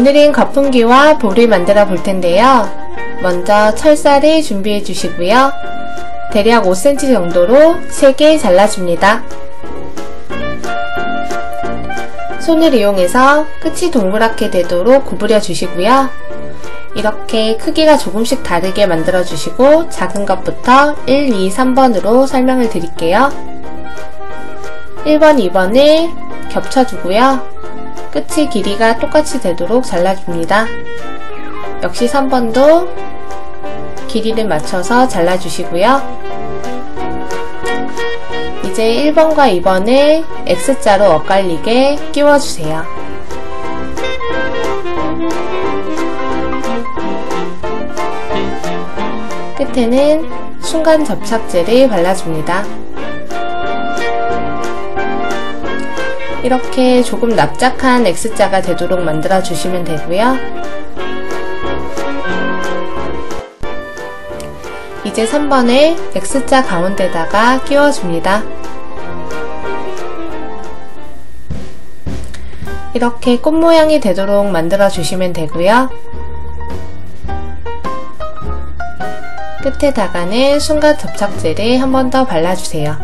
오늘은 거품기와 볼을 만들어 볼 텐데요. 먼저 철사를 준비해 주시고요. 대략 5cm 정도로 3개 잘라줍니다. 손을 이용해서 끝이 동그랗게 되도록 구부려 주시고요. 이렇게 크기가 조금씩 다르게 만들어 주시고 작은 것부터 1, 2, 3번으로 설명을 드릴게요. 1번, 2번을 겹쳐주고요. 끝이 길이가 똑같이 되도록 잘라줍니다. 역시 3번도 길이를 맞춰서 잘라주시고요. 이제 1번과 2번을 X자로 엇갈리게 끼워주세요. 끝에는 순간 접착제를 발라줍니다. 이렇게 조금 납작한 X자가 되도록 만들어 주시면 되고요. 이제 3번을 X자 가운데다가 끼워줍니다. 이렇게 꽃 모양이 되도록 만들어 주시면 되고요. 끝에다가는 순간 접착제를 한 번 더 발라주세요.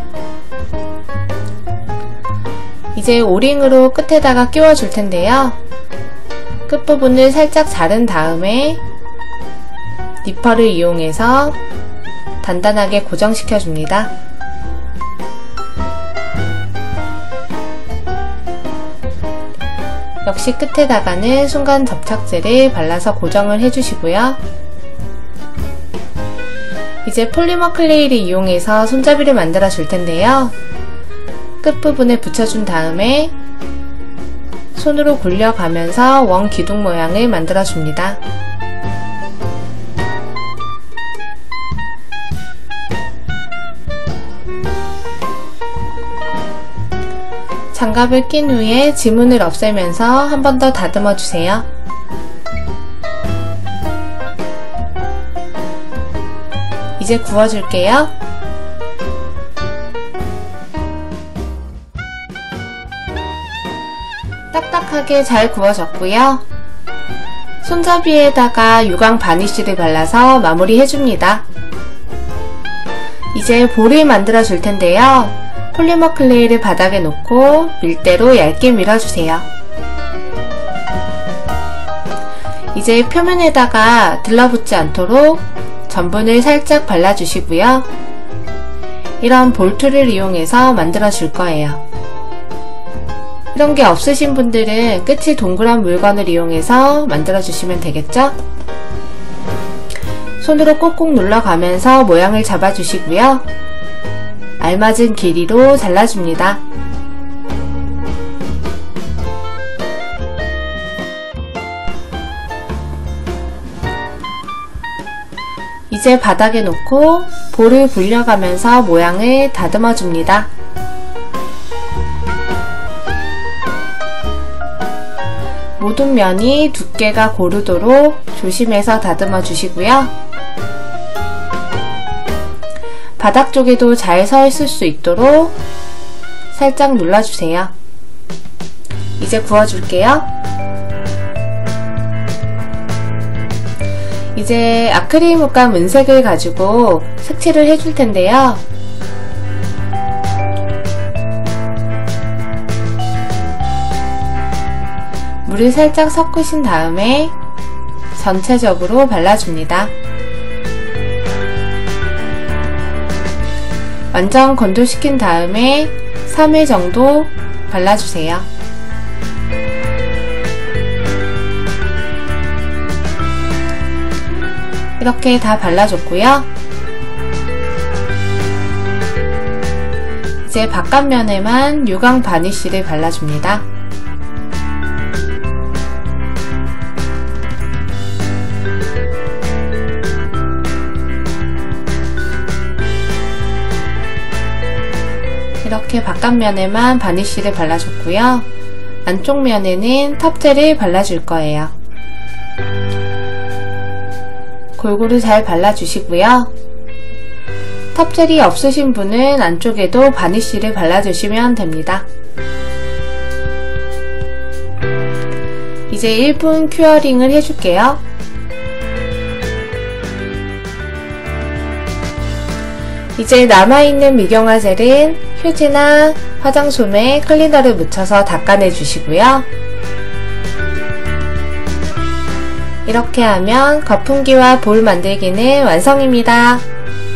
이제 오링으로 끝에다가 끼워줄 텐데요. 끝부분을 살짝 자른 다음에 니퍼를 이용해서 단단하게 고정시켜 줍니다. 역시 끝에다가는 순간 접착제를 발라서 고정을 해주시고요. 이제 폴리머 클레이를 이용해서 손잡이를 만들어 줄 텐데요. 끝부분에 붙여준 다음에 손으로 굴려가면서 원 기둥 모양을 만들어 줍니다. 장갑을 낀 후에 지문을 없애면서 한 번 더 다듬어 주세요. 이제 구워줄게요. 딱딱하게 잘 구워졌고요. 손잡이에다가 유광 바니쉬를 발라서 마무리 해줍니다. 이제 볼을 만들어 줄 텐데요. 폴리머 클레이를 바닥에 놓고 밀대로 얇게 밀어주세요. 이제 표면에다가 들러붙지 않도록 전분을 살짝 발라주시고요. 이런 볼트를 이용해서 만들어 줄 거예요. 이런 게 없으신 분들은 끝이 동그란 물건을 이용해서 만들어 주시면 되겠죠? 손으로 꾹꾹 눌러가면서 모양을 잡아주시고요. 알맞은 길이로 잘라줍니다. 이제 바닥에 놓고 볼을 굴려가면서 모양을 다듬어 줍니다. 모든 면이 두께가 고르도록 조심해서 다듬어 주시고요. 바닥 쪽에도 잘 서 있을 수 있도록 살짝 눌러주세요. 이제 구워줄게요. 이제 아크릴 물감 은색을 가지고 색칠을 해줄 텐데요. 물을 살짝 섞으신 다음에 전체적으로 발라줍니다. 완전 건조시킨 다음에 3회 정도 발라주세요. 이렇게 다 발라줬고요. 이제 바깥면에만 유광 바니쉬를 발라줍니다. 이렇게 바깥면에만 바니쉬를 발라줬고요. 안쪽 면에는 탑젤을 발라줄 거예요. 골고루 잘 발라주시고요. 탑젤이 없으신 분은 안쪽에도 바니쉬를 발라주시면 됩니다. 이제 1분 큐어링을 해줄게요. 이제 남아있는 미경화 젤은 휴지나 화장솜에 클리너를 묻혀서 닦아내 주시고요. 이렇게 하면 거품기와 볼 만들기는 완성입니다.